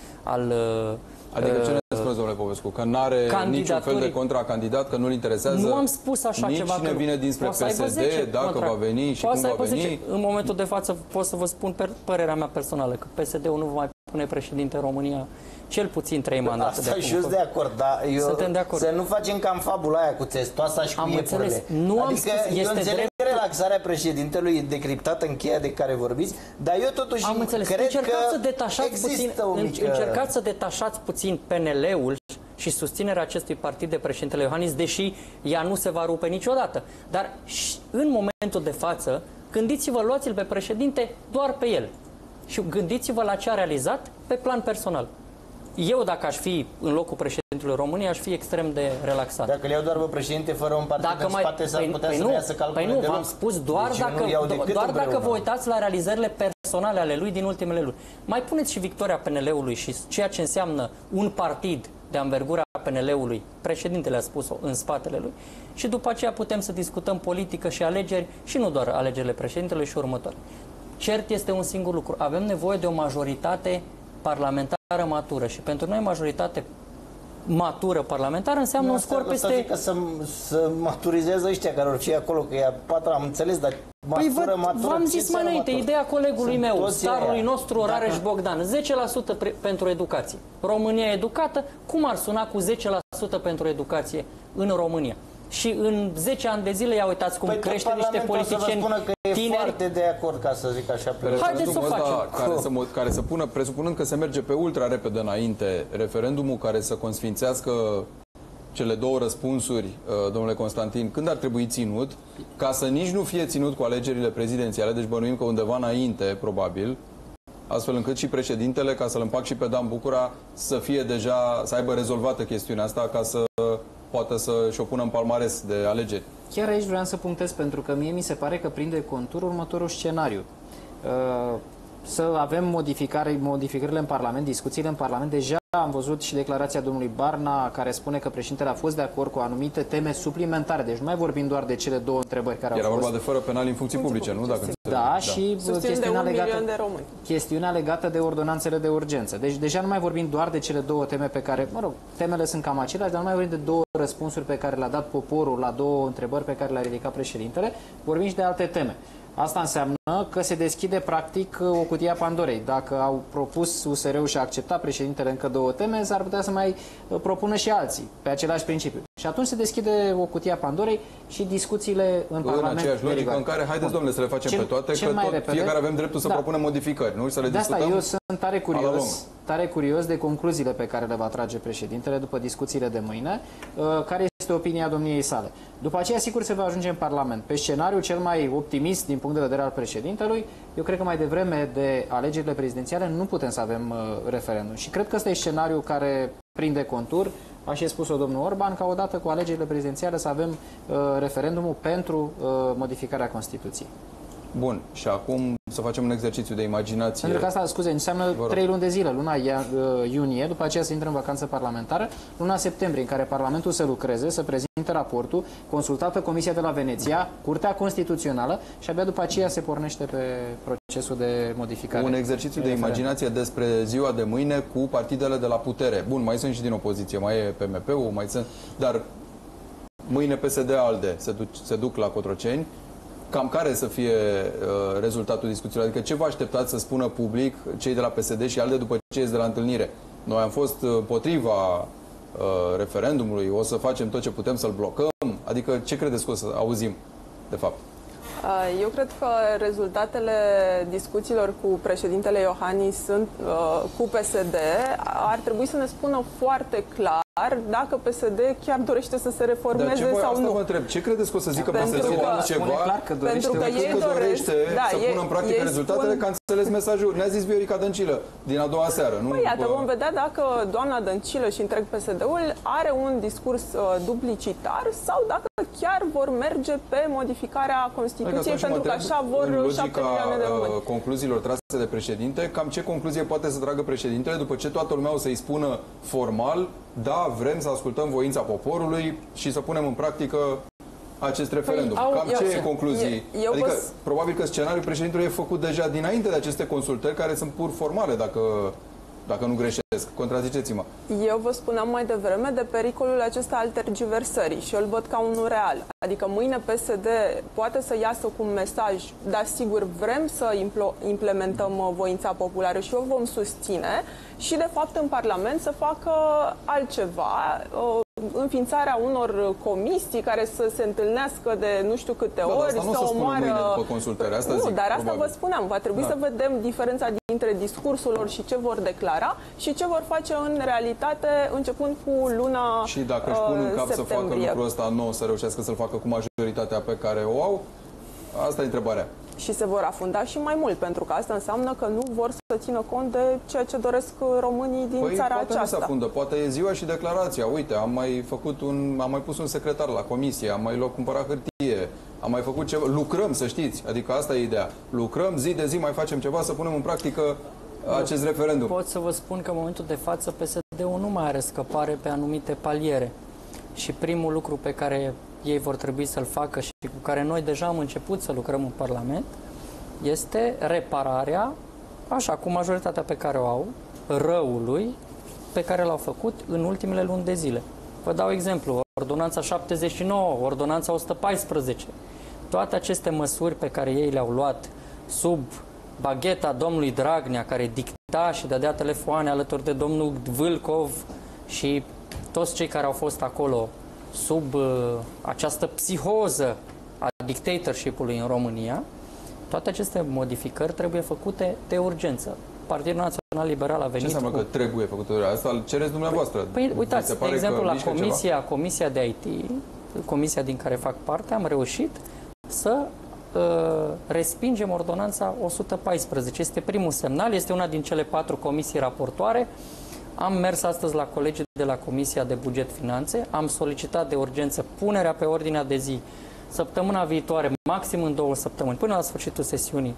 al adică ce ne spuneți, domnule Popescu? Că nu are niciun fel de contracandidat, că nu-l interesează? Nu am spus așa ceva. Nici cine vine dinspre PSD, dacă va veni și cum va veni? În momentul de față pot să vă spun părerea mea personală, că PSD-ul nu va mai pune președinte în România cel puțin 3 mandate. Asta și eu sunt de acord, dar suntem de acord. Să nu facem cam fabula aia cu testoasa și cu iepurile. Nu am spus, eu înțeleg relaxarea președintelui decriptată în cheia de care vorbiți, dar eu totuși cred că există o mică... Încercați să detașați puțin PNL-ul și susținerea acestui partid de președintele Iohannis, deși ea nu se va rupe niciodată. Dar în momentul de față, gândiți-vă, luați-l pe președinte doar pe el. Și gândiți-vă la ce a realizat pe plan personal. Eu, dacă aș fi în locul președintelui României, aș fi extrem de relaxat. Dacă le iau doar pe președinte fără un partid în spate, s-ar putea să nu iasă calculele deloc. Păi nu, v-am spus doar dacă vă uitați la realizările personale ale lui din ultimele luni. Mai puneți și victoria PNL-ului și ceea ce înseamnă un partid de anvergura PNL-ului, președintele a spus-o, în spatele lui, și după aceea putem să discutăm politică și alegeri, și nu doar alegerile președintelui și următoare. Cert este un singur lucru. Avem nevoie de o majoritate parlamentară matură și pentru noi majoritate matură parlamentară înseamnă un scor peste... Să maturizează ăștia care or fi acolo, că e a patra, am înțeles, dar matură. V-am zis mai înainte, ideea colegului meu, starului nostru, Rareș Bogdan, 10% pentru educație. România educată, cum ar suna cu 10% pentru educație în România? Și în 10 ani de zile, ia uitați cum crește niște politicieni tineri. Foarte de acord, ca să zic așa. Haideți să o facem. Care să pună, presupunând că se merge pe ultra repede înainte, referendumul care să consfințească cele două răspunsuri, domnule Constantin, când ar trebui ținut, ca să nici nu fie ținut cu alegerile prezidențiale, deci bănuim că undeva înainte, probabil, astfel încât și președintele, ca să-l împac și pe Dan Bucura, să fie deja, să aibă rezolvată chestiunea asta, ca să poată să-și o pună în palmares de alegeri. Chiar aici vreau să punctez, pentru că mie mi se pare că prinde contur următorul scenariu. Să avem modificările în Parlament, discuțiile în Parlament. Deja am văzut și declarația domnului Barna, care spune că președintele a fost de acord cu anumite teme suplimentare. Deci nu mai vorbim doar de cele două întrebări care au fost. Era vorba de fără penali în funcții publice, nu? Dacă da, și chestiunea legată de ordonanțele de urgență. Deci deja nu mai vorbim doar de cele două teme pe care, mă rog, temele sunt cam aceleași, dar nu mai vorbim de două răspunsuri pe care le-a dat poporul la două întrebări pe care le-a ridicat președintele, vorbim și de alte teme. Asta înseamnă că se deschide practic o cutie a Pandorei. Dacă au propus USR-ul și a acceptat președintele încă două teme, s-ar putea să mai propună și alții pe același principiu. Și atunci se deschide o cutie a Pandorei și discuțiile în Parlament. În aceeași logică în care, haideți domnule să le facem pe toate, că fiecare avem dreptul să propunem modificări, nu? Și să le discutăm. De asta eu sunt tare curios de concluziile pe care le va trage președintele după discuțiile de mâine, care este opinia domniei sale. După aceea, sigur, se va ajunge în Parlament. Pe scenariul cel mai optimist din punct de vedere al președintelui, eu cred că mai devreme de alegerile prezidențiale nu putem să avem referendum. Și cred că ăsta e scenariul care prinde contur, a și spus-o domnul Orban, ca odată cu alegerile prezidențiale să avem referendumul pentru modificarea Constituției. Bun, și acum să facem un exercițiu de imaginație. Pentru că asta, scuze, înseamnă 3 luni de zile, luna iunie, după aceea se intră în vacanță parlamentară, luna septembrie, în care Parlamentul să lucreze, să prezinte raportul, consultată Comisia de la Veneția, Curtea Constituțională și abia după aceea se pornește pe procesul de modificare. Un exercițiu de imaginație despre ziua de mâine cu partidele de la putere. Bun, mai sunt și din opoziție, mai e PMP-ul, mai sunt, dar mâine PSD-ALDE se duc la Cotroceni. Cam care să fie rezultatul discuțiilor? Adică ce vă așteptați să spună public cei de la PSD și ALDE după ce ies de la întâlnire? Noi am fost împotriva referendumului, o să facem tot ce putem să-l blocăm? Adică ce credeți că o să auzim, de fapt? Eu cred că rezultatele discuțiilor cu președintele Iohannis cu PSD ar trebui să ne spună foarte clar dacă PSD chiar dorește să se reformeze sau nu. Vă întreb, ce credeți că o să zică PSD ceva? Pentru că ei doresc să pună în practică rezultatele, că a înțeles mesajul. Ne-a zis Viorica Dăncilă din a doua seară. Nu? Păi iată, vom vedea dacă doamna Dăncilă și întreg PSD-ul are un discurs duplicitar sau dacă chiar vor merge pe modificarea Constituției, pentru că așa vor 7 milioane de români. Concluziilor trase de președinte, cam ce concluzie poate să tragă președintele după ce toată lumea o să-i spună formal: da, vrem să ascultăm voința poporului și să punem în practică acest referendum. Cam ce concluzii? Adică, probabil că scenariul președintelui e făcut deja dinainte de aceste consultări, care sunt pur formale, dacă nu greșesc. Contraziceți-mă. Eu vă spuneam mai devreme de pericolul acesta al tergiversării și eu îl văd ca unul real. Adică mâine PSD poate să iasă cu un mesaj: da, sigur, vrem să implementăm voința populară și o vom susține, și de fapt în Parlament să facă altceva, înființarea unor comisii care să se întâlnească de nu știu câte ori, să omoară... Dar asta vă spuneam, va trebui să vedem diferența dintre discursul lor și ce vor declara și ce vor face în realitate începând cu luna Și dacă își pun în cap septembrie. să facă lucrul ăsta, nu o să reușească să-l facă cu majoritatea pe care o au? Asta e întrebarea. Și se vor afunda și mai mult, pentru că asta înseamnă că nu vor să țină cont de ceea ce doresc românii din țara poate aceasta. Nu se afundă, poate e ziua și declarația. Uite, am mai pus un secretar la comisie, am mai cumpărat hârtie, am mai făcut ceva. Lucrăm, să știți. Adică asta e ideea. Lucrăm zi de zi, mai facem ceva să punem în practică acest referendum. Pot să vă spun că în momentul de față PSD-ul nu mai are scăpare pe anumite paliere. Și primul lucru pe care ei vor trebui să-l facă și cu care noi deja am început să lucrăm în Parlament este repararea, așa, cu majoritatea pe care o au, răului pe care l-au făcut în ultimele luni de zile. Vă dau exemplu: Ordonanța 79, Ordonanța 114. Toate aceste măsuri pe care ei le-au luat sub bagheta domnului Dragnea, care dicta și dădea telefoane alături de domnul Vâlcov și toți cei care au fost acolo sub această psihoză a dictatorship-ului în România, toate aceste modificări trebuie făcute de urgență. Partidul Național Liberal a venit. Ce înseamnă că trebuie făcută? Asta îl cereți dumneavoastră. Păi uitați, de exemplu, la Comisia de IT, comisia din care fac parte, am reușit să respingem Ordonanța 114. Este primul semnal, este una din cele 4 comisii raportoare. Am mers astăzi la colegii de la Comisia de Buget Finanțe, am solicitat de urgență punerea pe ordinea de zi săptămâna viitoare, maxim în 2 săptămâni, până la sfârșitul sesiunii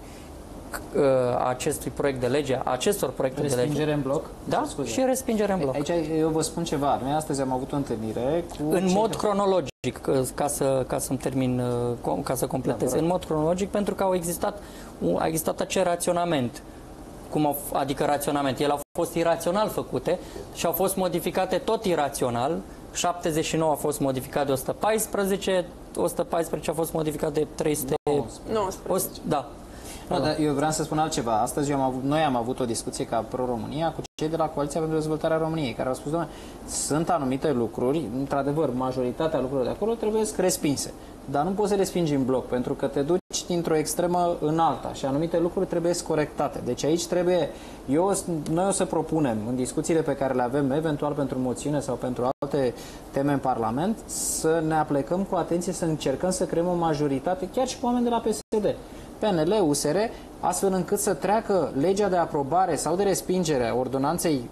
acestui proiect de lege, acestor proiecte de lege. Respingere în bloc? Da, și respingere în bloc. Aici eu vă spun ceva. Noi astăzi am avut o întâlnire cu... În mod cronologic, ca să-mi termin, ca să completez. În mod cronologic, pentru că a existat acel raționament. Adică raționament. Ele au fost irațional făcute și au fost modificate tot irațional. 79 a fost modificat de 114, 114 a fost modificat de 319. Da. No, dar eu vreau să spun altceva. Astăzi noi am avut o discuție ca Pro-România cu cei de la Coaliția pentru Dezvoltarea României, care au spus: doamne, sunt anumite lucruri, într-adevăr, majoritatea lucrurilor de acolo trebuie respinse. Dar nu poți să respingi în bloc, pentru că te duci dintr-o extremă în alta și anumite lucruri trebuie corectate. Deci aici trebuie, noi o să propunem în discuțiile pe care le avem, eventual pentru moțiune sau pentru alte teme în Parlament, să ne aplecăm cu atenție, să încercăm să creăm o majoritate, chiar și cu oameni de la PSD, PNL, USR, astfel încât să treacă legea de aprobare sau de respingere a ordonanței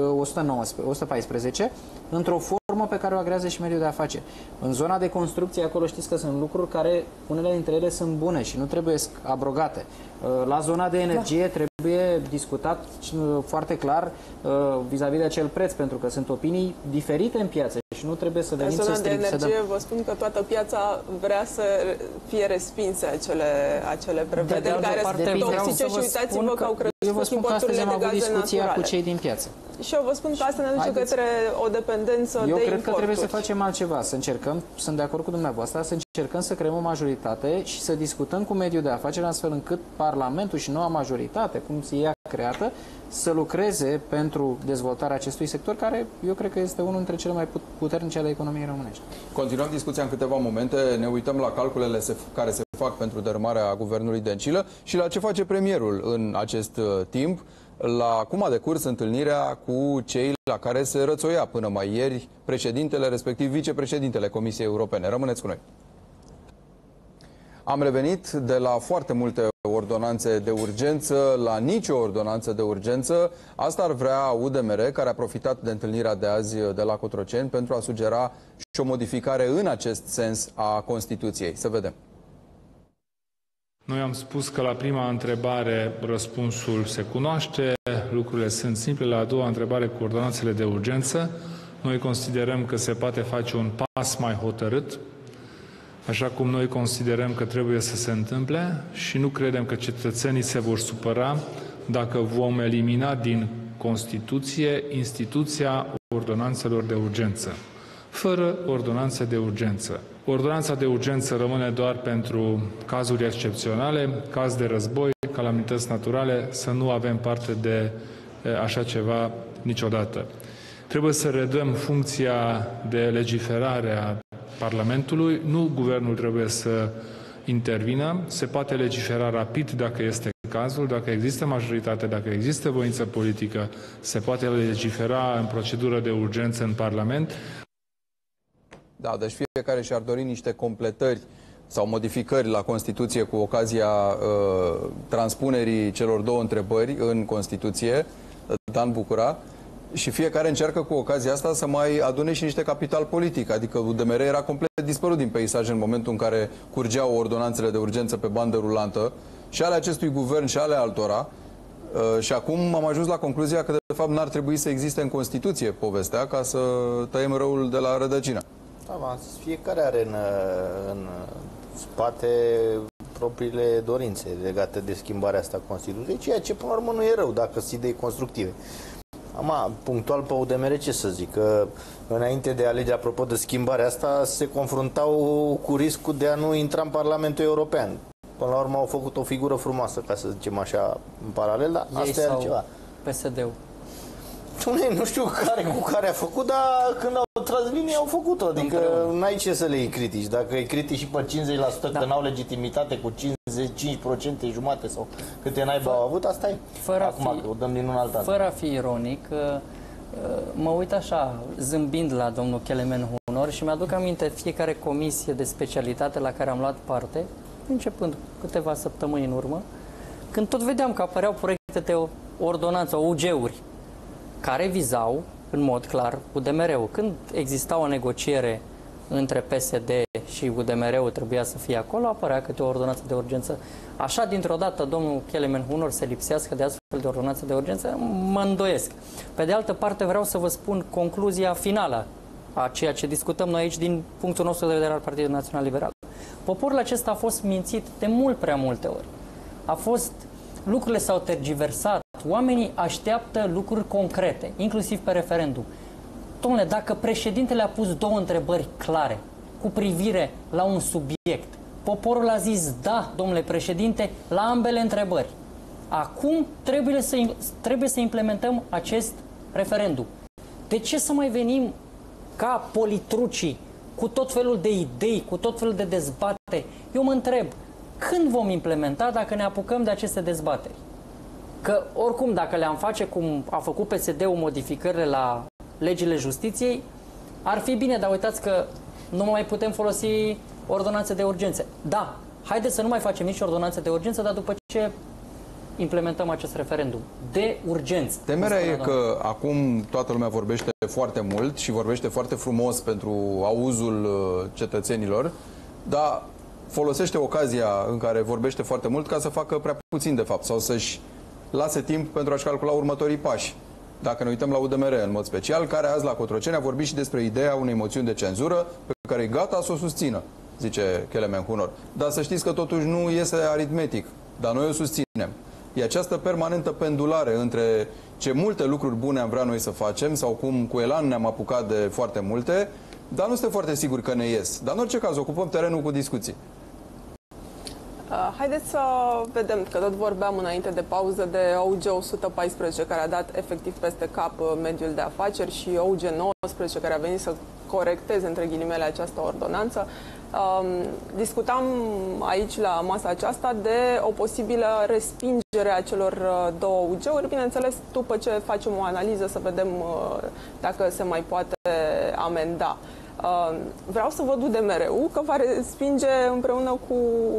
114 într-o formă pe care o agrează și mediul de afaceri. În zona de construcție, acolo știți că sunt lucruri care, unele dintre ele sunt bune și nu trebuie abrogate. La zona de energie trebuie discutat foarte clar vis-a-vis de acel preț, pentru că sunt opinii diferite în piață și nu trebuie să venim să de energie, vă spun că toată piața vrea să fie respinse acele prevederi care sunt toxice și uitați-vă că au crescut importurile de gaze naturale. Cu cei din piață. Și eu vă spun că asta ne duce către o dependență de importuri. Eu cred că trebuie să facem altceva, să încercăm, sunt de acord cu dumneavoastră, să încercăm să creăm o majoritate și să discutăm cu mediul de afaceri astfel încât Parlamentul și noua majoritate, cum se ia creată, să lucreze pentru dezvoltarea acestui sector, care eu cred că este unul dintre cele mai puternice ale economiei românești. Continuăm discuția în câteva momente, ne uităm la calculele care se fac pentru dărâmarea guvernului Dăncilă și la ce face premierul în acest timp, la cum a decurs întâlnirea cu cei la care se rățoia până mai ieri președintele, respectiv vicepreședintele Comisiei Europene. Rămâneți cu noi. Am revenit de la foarte multe ordonanțe de urgență la nicio ordonanță de urgență. Asta ar vrea UDMR, care a profitat de întâlnirea de azi de la Cotroceni pentru a sugera și o modificare în acest sens a Constituției. Să vedem. Noi am spus că la prima întrebare răspunsul se cunoaște, lucrurile sunt simple. La a doua întrebare, cu ordonanțele de urgență, noi considerăm că se poate face un pas mai hotărât, așa cum noi considerăm că trebuie să se întâmple, și nu credem că cetățenii se vor supăra dacă vom elimina din Constituție instituția ordonanțelor de urgență. Fără ordonanțe de urgență. Ordonanța de urgență rămâne doar pentru cazuri excepționale, caz de război, calamități naturale, să nu avem parte de așa ceva niciodată. Trebuie să redăm funcția de legiferare a Parlamentului, nu guvernul trebuie să intervină, se poate legifera rapid dacă este cazul, dacă există majoritate, dacă există voință politică, se poate legifera în procedură de urgență în Parlament. Da, deci fiecare și-ar dori niște completări sau modificări la Constituție cu ocazia transpunerii celor două întrebări în Constituție, Dan Bucura, și fiecare încearcă cu ocazia asta să mai adune și niște capital politic, adică UDMR era complet dispărut din peisaj în momentul în care curgeau ordonanțele de urgență pe bandă rulantă, și ale acestui guvern și ale altora, și acum am ajuns la concluzia că de fapt n-ar trebui să existe în Constituție povestea ca să tăiem răul de la rădăcină. Da, fiecare are în spate propriile dorințe legate de schimbarea asta Constituției, ceea ce până la urmă nu e rău dacă sunt idei constructive. Punctual pe UDMR ce să zic, că înainte de alegeri, apropo de schimbarea asta, se confruntau cu riscul de a nu intra în Parlamentul European. Până la urmă au făcut o figură frumoasă, ca să zicem așa, în paralel, dar asta e altceva. PSD-ul. Nu știu cu care a făcut, dar când au tras linie au făcut-o. Adică n-ai ce să le iei critici. Dacă îi critici și pe 50% că n-au legitimitate cu 55% jumate sau câte naiba au avut, asta e. Acum o dăm din un alt an. Fără a fi ironic, mă uit așa, zâmbind la domnul Kelemen Hunor și mi-aduc aminte fiecare comisie de specialitate la care am luat parte, începând câteva săptămâni în urmă, când tot vedeam că apăreau proiecte de ordonanță, OUG-uri, care vizau, în mod clar, UDMR-ul. Când exista o negociere între PSD și UDMR-ul trebuia să fie acolo, apărea câte o ordonanță de urgență. Așa, dintr-o dată, domnul Kelemen Hunor se lipsească de astfel de ordonanță de urgență, mă îndoiesc. Pe de altă parte, vreau să vă spun concluzia finală a ceea ce discutăm noi aici din punctul nostru de vedere al Partidului Național Liberal. Poporul acesta a fost mințit de mult prea multe ori. Lucrurile s-au tergiversat. Oamenii așteaptă lucruri concrete, inclusiv pe referendum. Dom'le, dacă președintele a pus două întrebări clare cu privire la un subiect, poporul a zis da, domnule președinte, la ambele întrebări. Acum trebuie să implementăm acest referendum. De ce să mai venim ca politrucii cu tot felul de idei, cu tot felul de dezbateri? Eu mă întreb, când vom implementa dacă ne apucăm de aceste dezbateri? Că oricum, dacă le-am face cum a făcut PSD-ul modificările la legile justiției, ar fi bine, dar uitați că nu mai putem folosi ordonanțe de urgență. Da, haideți să nu mai facem nici ordonanțe de urgență, dar după ce implementăm acest referendum de urgență. Temerea e că acum toată lumea vorbește foarte mult și vorbește foarte frumos pentru auzul cetățenilor, dar folosește ocazia în care vorbește foarte mult ca să facă prea puțin de fapt sau să-și lase timp pentru a-și calcula următorii pași. Dacă ne uităm la UDMR în mod special, care azi la Cotroceni a vorbit și despre ideea unei moțiuni de cenzură pe care e gata să o susțină, zice Kelemen Hunor. Dar să știți că totuși nu iese aritmetic, dar noi o susținem. E această permanentă pendulare între ce multe lucruri bune am vrea noi să facem sau cum cu elan ne-am apucat de foarte multe, dar nu suntem foarte siguri că ne ies. Dar în orice caz ocupăm terenul cu discuții. Haideți să vedem, că tot vorbeam înainte de pauză de OUG 114, care a dat efectiv peste cap mediul de afaceri, și OUG 19, care a venit să corecteze, între ghilimele, această ordonanță. Discutam aici, la masa aceasta, de o posibilă respingere a celor două OUG-uri, bineînțeles, după ce facem o analiză să vedem dacă se mai poate amenda. Vreau să văd UDMR-ul că va respinge împreună cu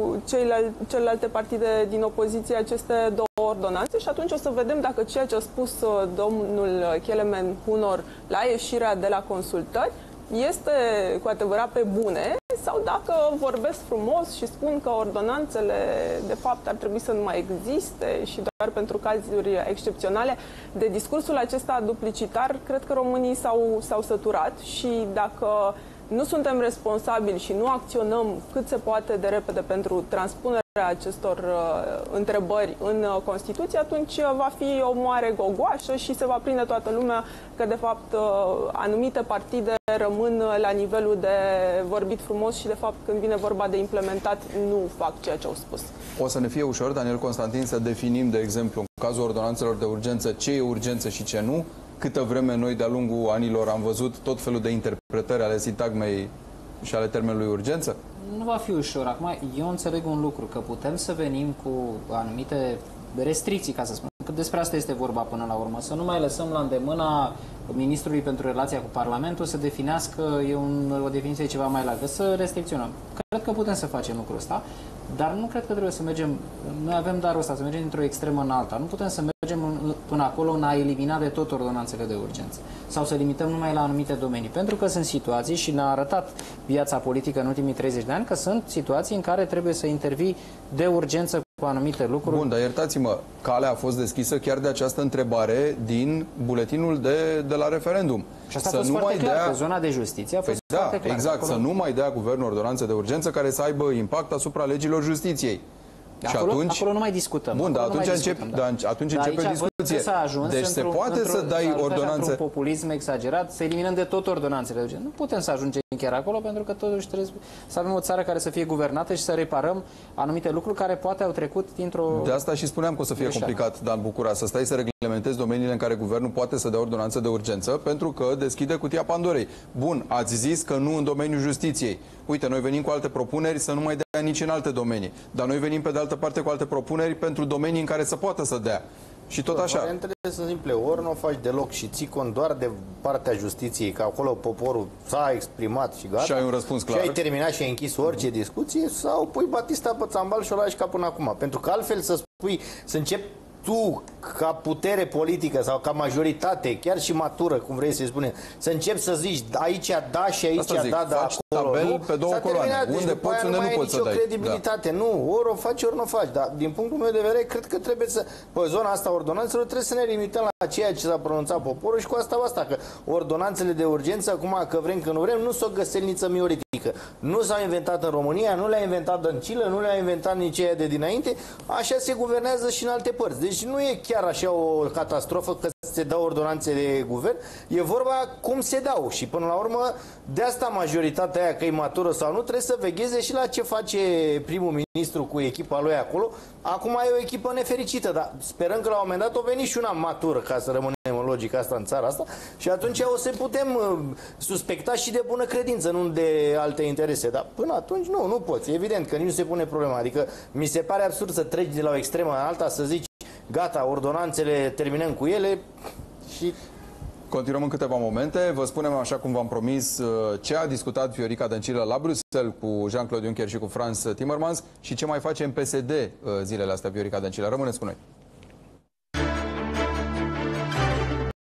celelalte partide din opoziție aceste două ordonanțe și atunci o să vedem dacă ceea ce a spus domnul Kelemen Hunor la ieșirea de la consultări este cu adevărat pe bune sau dacă vorbesc frumos și spun că ordonanțele de fapt ar trebui să nu mai existe și doar pentru cazuri excepționale. De discursul acesta duplicitar, cred că românii s-au săturat și dacă nu suntem responsabili și nu acționăm cât se poate de repede pentru transpunerea acestor întrebări în Constituție, atunci va fi o mare gogoașă și se va prinde toată lumea că, de fapt, anumite partide rămân la nivelul de vorbit frumos și, de fapt, când vine vorba de implementat, nu fac ceea ce au spus. O să ne fie ușor, Daniel Constantin, să definim, de exemplu, în cazul ordonanțelor de urgență, ce e urgență și ce nu. Câtă vreme noi, de-a lungul anilor, am văzut tot felul de interpretări ale sintagmei și ale termenului urgență? Nu va fi ușor. Acum, eu înțeleg un lucru, că putem să venim cu anumite restricții, ca să spun, că despre asta este vorba până la urmă. Să nu mai lăsăm la îndemâna Ministrului pentru Relația cu Parlamentul să definească o definiție ceva mai largă, să restricționăm. Cred că putem să facem lucrul ăsta, dar nu cred că trebuie să mergem, noi avem darul ăsta, să mergem dintr-o extremă în alta. Nu putem să mergem până acolo în a elimina de tot ordonanțele de urgență sau să limităm numai la anumite domenii. Pentru că sunt situații, și ne-a arătat viața politică în ultimii 30 de ani, că sunt situații în care trebuie să intervii de urgență cu anumite lucruri. Bun, dar iertați-mă, calea a fost deschisă chiar de această întrebare din buletinul de la referendum. Și asta a fost foarte clar, pe zona de justiție a fost foarte clar. Exact, acolo... să nu mai dea guvernul ordonanțe de urgență care să aibă impact asupra legilor justiției. Acolo nu mai discutăm. Bun, dar atunci începe discuție. Deci se poate să dai ordonanțe... Un populism exagerat, să eliminăm de tot ordonanțele. Nu putem să ajungem chiar acolo, pentru că totuși trebuie să avem o țară care să fie guvernată și să reparăm anumite lucruri care poate au trecut dintr-o... De asta și spuneam că o să fie complicat, Dan Bucura, să stai să reglementezi domeniile în care guvernul poate să dea ordonanță de urgență, pentru că deschide cutia Pandorei. Bun, ați zis că nu în domeniul justiției. Uite, noi venim cu alte propuneri să nu mai dea nici în alte domenii. Dar noi venim pe de altă parte cu alte propuneri pentru domenii în care să poată să dea. Și tot așa. Variantele sunt simple. Ori nu o faci deloc și ții cont doar de partea justiției, că acolo poporul s-a exprimat și gata. Și ai un răspuns clar. Și ai terminat și ai închis orice discuție, sau pui Batista pe țambal și o lași ca până acum. Pentru că altfel să spui, să începi tu, ca putere politică sau ca majoritate, chiar și matură, cum vrei să-i spune, să începi să zici aici da și aici da, dar acolo tabel nu, pe două coloane. Unde poți, unde nu poți să dai. Credibilitate. Da. Nu, ori o faci, ori nu o faci. Dar din punctul meu de vedere, cred că trebuie să, pe zona asta ordonanțelor, trebuie să ne limităm la ceea ce s-a pronunțat poporul și cu asta basta, că ordonanțele de urgență, acum că vrem, că nu vrem, nu s-o găselniță mioritică. Nu s-au inventat în România, nu le-a inventat Dăncilă, nu le-a inventat nici aia de dinainte, așa se guvernează și în alte părți. Deci nu e chiar așa o catastrofă că se dau ordonanțe de guvern, e vorba cum se dau și până la urmă de asta majoritatea aia, că e matură sau nu, trebuie să vegheze și la ce face primul ministru cu echipa lui acolo. Acum e o echipă nefericită, dar sperăm că la un moment dat o veni și una matură, ca să rămânem în logica asta în țara asta, și atunci o să putem suspecta și de bună credință, nu de alte interese. Dar până atunci nu poți. E evident că nici nu se pune problema. Adică mi se pare absurd să treci de la o extremă în alta, să zici gata, ordonanțele, terminăm cu ele și... Continuăm în câteva momente. Vă spunem, așa cum v-am promis, ce a discutat Viorica Dăncilă la Bruxelles cu Jean-Claude Juncker și cu Frans Timmermans și ce mai face în PSD zilele astea Viorica Dăncilă. Rămâneți cu noi!